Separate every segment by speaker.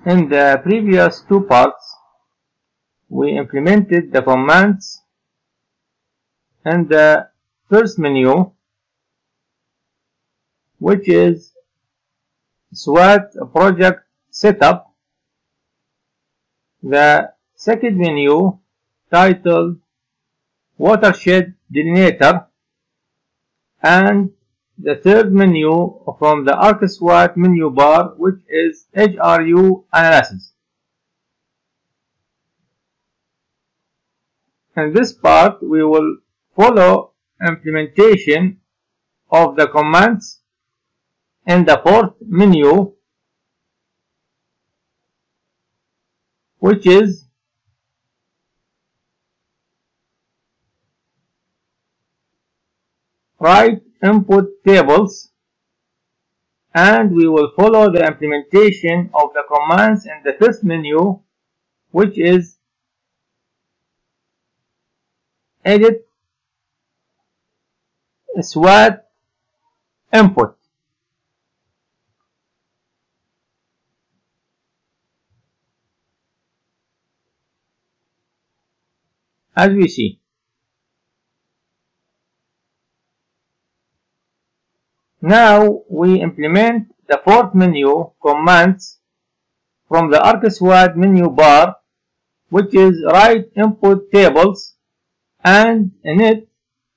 Speaker 1: In the previous two parts, we implemented the commands in the first menu, which is SWAT project setup. The second menu titled watershed delineator, and the third menu from the ArcSWAT menu bar, which is HRU analysis. In this part, we will follow implementation of the commands in the fourth menu, which is write input tables, and we will follow the implementation of the commands in the first menu, which is edit SWAT input. As we see, now we implement the fourth menu commands from the ArcSWAT menu bar, which is write input tables, and in it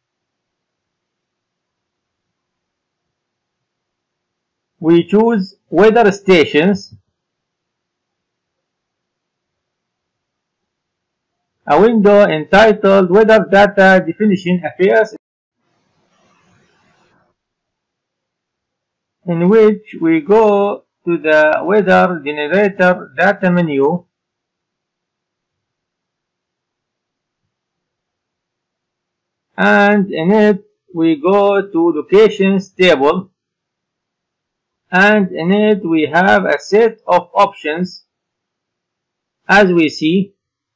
Speaker 1: we choose weather stations, a window entitled Weather Data Definition appears, in which we go to the weather generator data menu, and in it we go to locations table, and in it we have a set of options. As we see,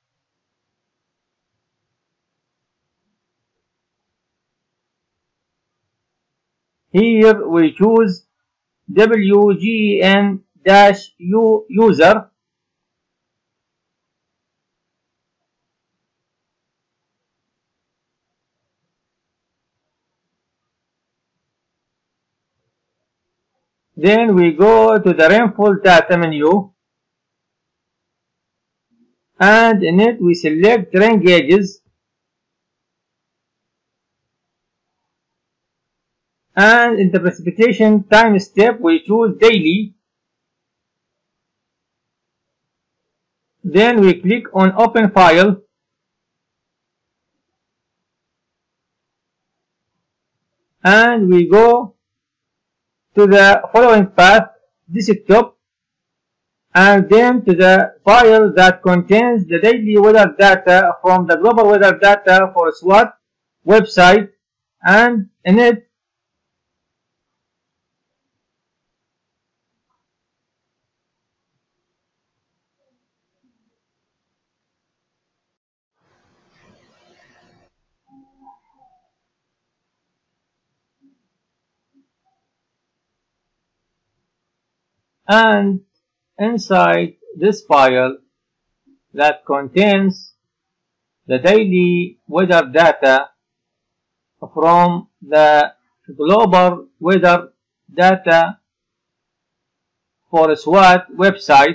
Speaker 1: here we choose WGN-user, then we go to the rainfall data menu, and in it we select rain gauges, and in the precipitation time step we choose daily. Then we click on open file, and we go to the following path: desktop, and then to the file that contains the daily weather data from the global weather data for SWAT website, and in it and inside this file that contains the daily weather data from the global weather data for SWAT website,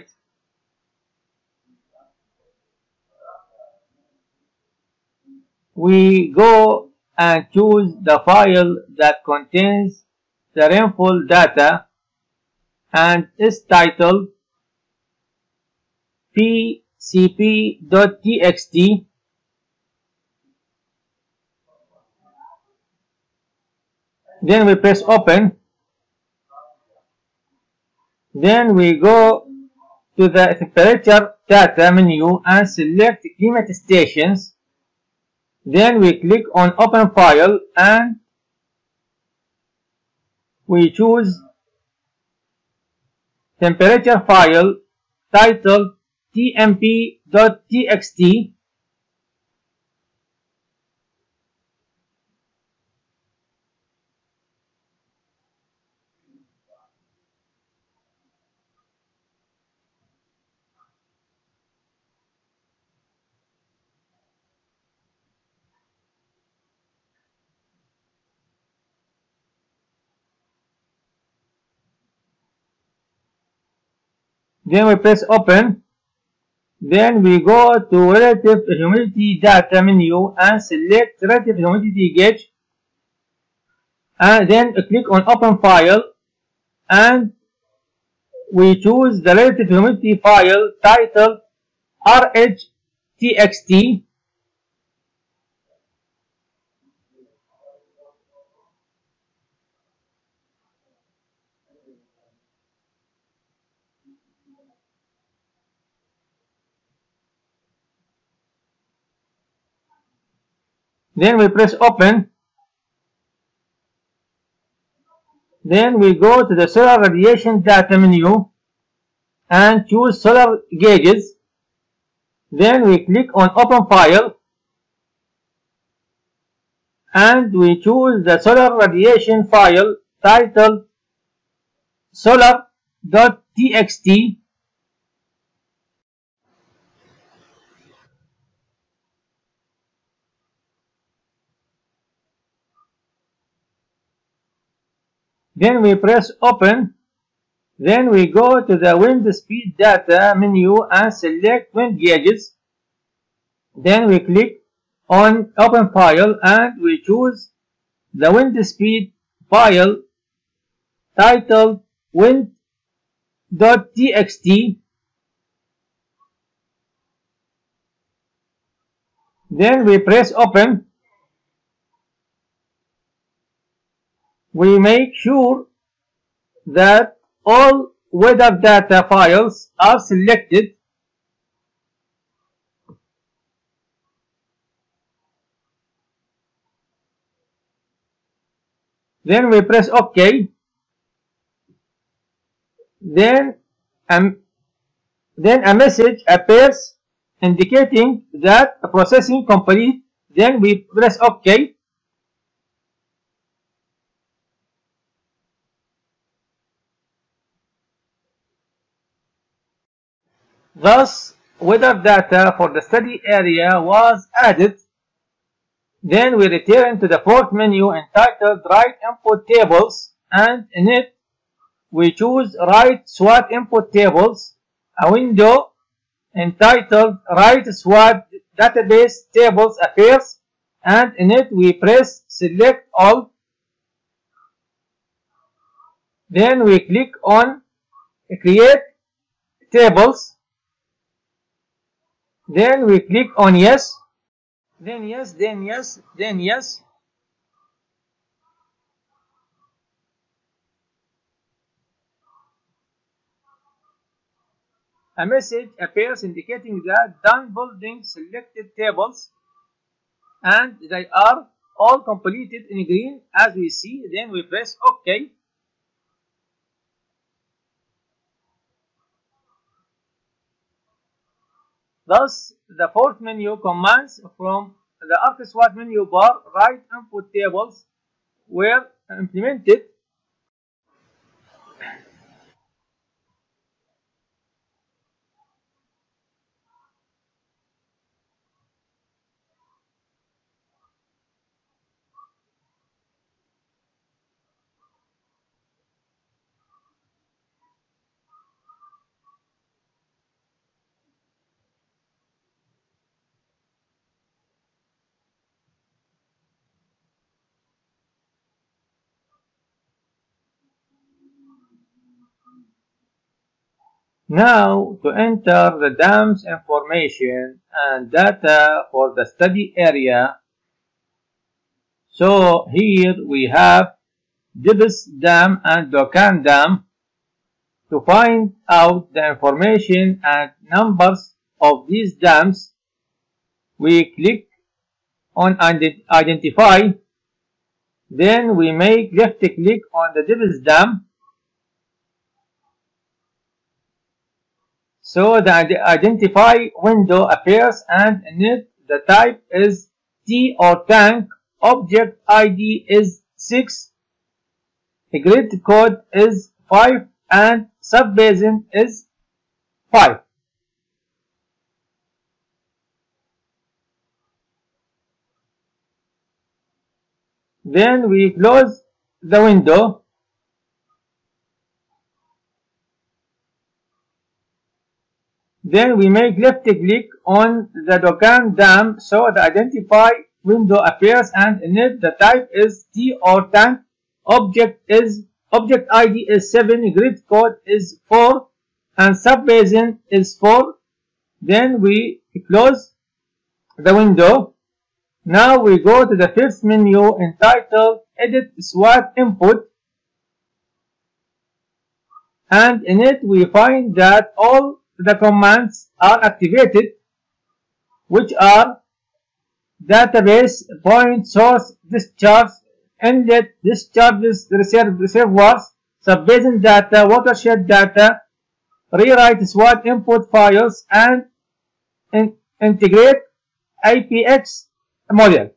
Speaker 1: we go and choose the file that contains the rainfall data and is titled pcp.txt. Then we press open. Then we go to the temperature data menu and select climate stations. Then we click on open file, and we choose temperature file titled tmp.txt. Then we press open. Then we go to relative humidity data menu and select relative humidity gauge, and then click on open file, and we choose the relative humidity file titled RH.txt. Then we press open. Then we go to the solar radiation data menu and choose solar gauges. Then we click on open file and we choose the solar radiation file titled solar.txt. Then we press open. Then we go to the wind speed data menu and select wind gauges. Then we click on open file and we choose the wind speed file titled wind.txt. Then we press open. We make sure that all weather data files are selected. Then we press OK. Then a message appears indicating that processing complete. Then we press OK. Thus, weather data for the study area was added. Then we return to the fourth menu entitled Write Input Tables, and in it we choose Write SWAT Input Tables. A window entitled Write SWAT Database Tables appears, and in it we press Select All. Then we click on Create Tables. Then we click on Yes. Then yes, then yes, then yes. A message appears indicating that done building selected tables, and they are all completed in green as we see. Then we press OK. Thus, the fourth menu commands from the ArcSWAT menu bar Write Input Tables were implemented. Now to enter the dam's information and data for the study area. So here we have Dibs Dam and Dokan Dam. To find out the information and numbers of these dams, we click on Identify. Then we make left click on the Dibs Dam. So the Identify window appears, and in it the type is T or tank, object ID is 6, grid code is 5, and subbasin is 5. Then we close the window. Then we make left click on the Dogan dam so the identify window appears, and in it the type is T or tank, object ID is 7, grid code is 4, and subbasin is 4. Then we close the window. Now we go to the first menu entitled Edit SWAT Input, and in it we find that all the commands are activated, which are database, point, source, discharge, inlet, discharges, reservoirs, subbasin data, watershed data, rewrite SWAT input files, and integrate IPX model,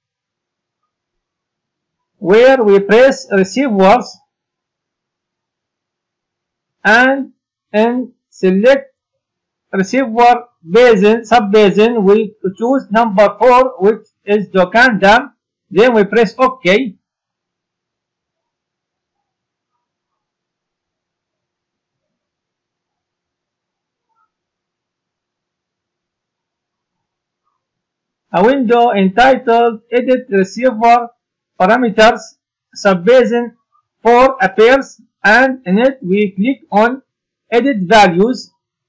Speaker 1: where we press reservoirs and select reservoir basin, subbasin, we choose number 4, which is Dogan Dam. Then we press OK. A window entitled Edit Reservoir Parameters Subbasin 4 appears, and in it we click on Edit Values.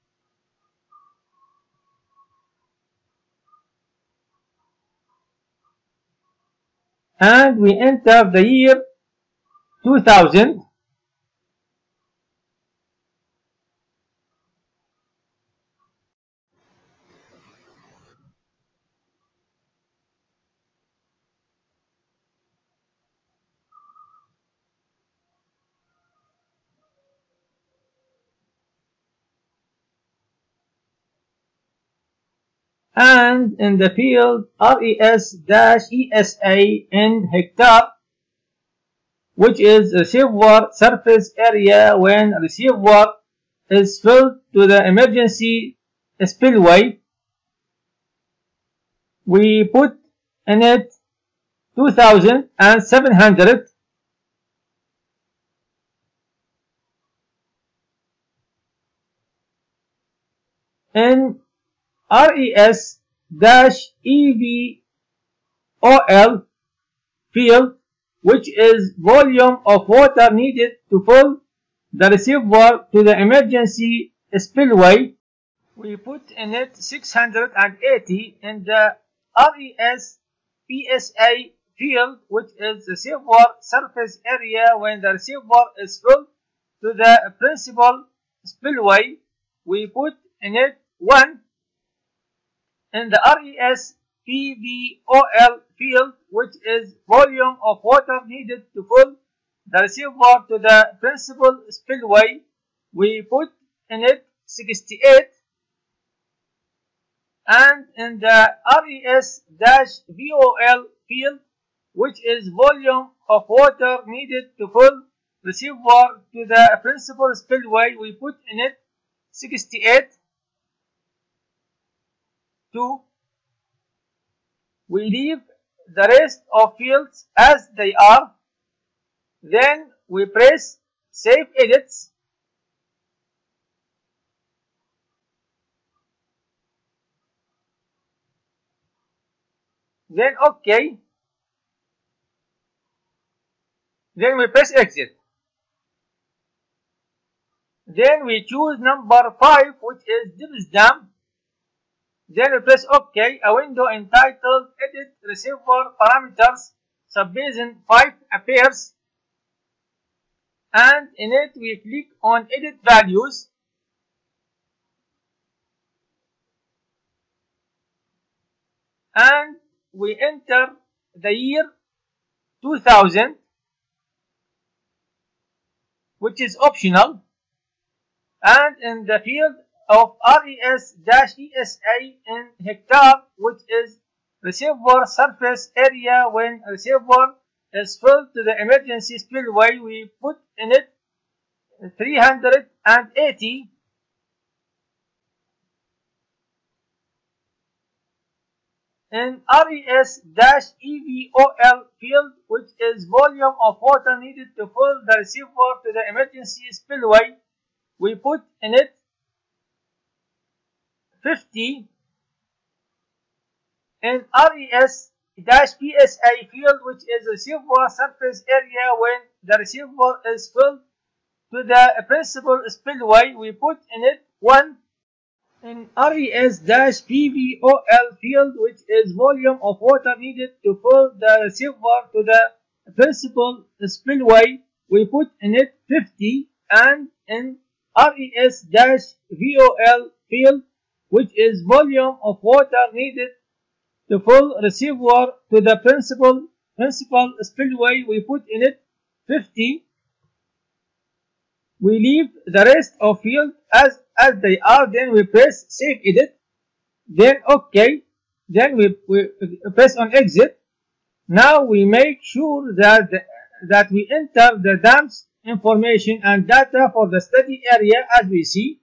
Speaker 1: And we enter the year 2000. And in the field RES-ESA in hectare, which is reservoir surface area when reservoir is filled to the emergency spillway, we put in it 2,700. In RES-EVOL field, which is volume of water needed to fill the reservoir to the emergency spillway, we put in it 680. In the RES-PSA field, which is reservoir surface area when the reservoir is filled to the principal spillway, we put in it 1. In the RES-PVOL field, which is volume of water needed to fill the reservoir to the principal spillway, we put in it 68. And in the RES-VOL field, which is volume of water needed to fill reservoir to the principal spillway, we put in it 68. 2. We leave the rest of fields as they are. Then we press Save Edits. Then OK. Then we press Exit. Then we choose number 5, which is Dibs Dam. Then we press OK. A window entitled Edit Reservoir Parameters Subbasin 5 appears, and in it we click on Edit Values. And we enter the year 2000, which is optional, and in the field of RES-ESA in hectare, which is reservoir surface area when reservoir is filled to the emergency spillway, we put in it 380. In RES-EVOL field, which is volume of water needed to fill the reservoir to the emergency spillway, we put in it 50 in RES-PSA field, which is reservoir surface area. When the reservoir is filled to the principal spillway, we put in it 1 in RES-PVOL field, which is volume of water needed to fill the reservoir to the principal spillway, we put in it 50, and in RES-VOL field, which is volume of water needed to fill reservoir to the principal spillway, we put in it 50. We leave the rest of field as they are, then we press save edit, then OK, then we press on exit. Now we make sure that we enter the dams information and data for the study area as we see.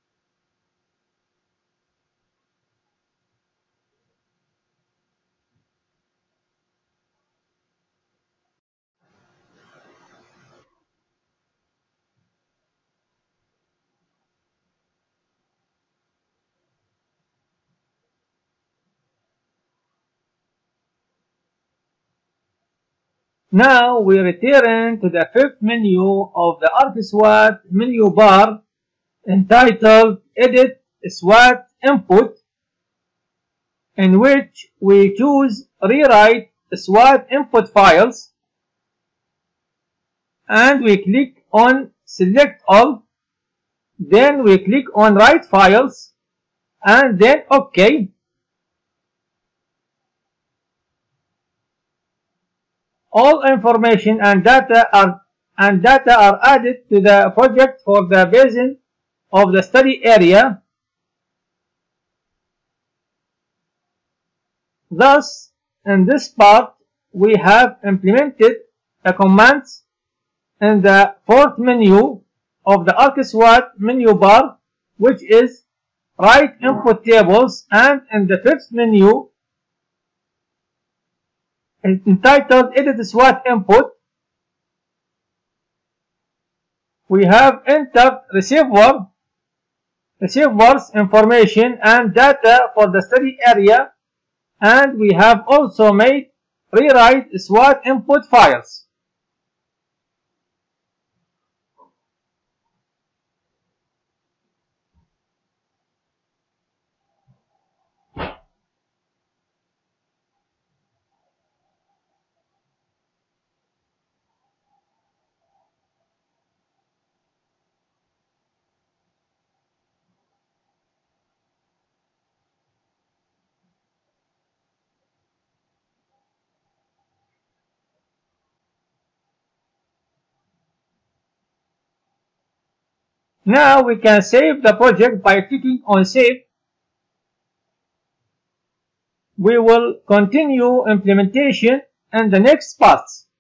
Speaker 1: Now we return to the fifth menu of the ArcSWAT menu bar entitled Edit SWAT Input, in which we choose Rewrite SWAT Input Files, and we click on Select All, then we click on Write Files, and then OK. All information and data are added to the project for the basin of the study area. Thus, in this part, we have implemented the commands in the fourth menu of the ArcSWAT menu bar, which is Write Input Tables, and in the fifth menu entitled Edit SWAT Input, we have entered reservoirs information and data for the study area, and we have also made Rewrite SWAT Input Files. Now we can save the project by clicking on Save. We will continue implementation in the next parts.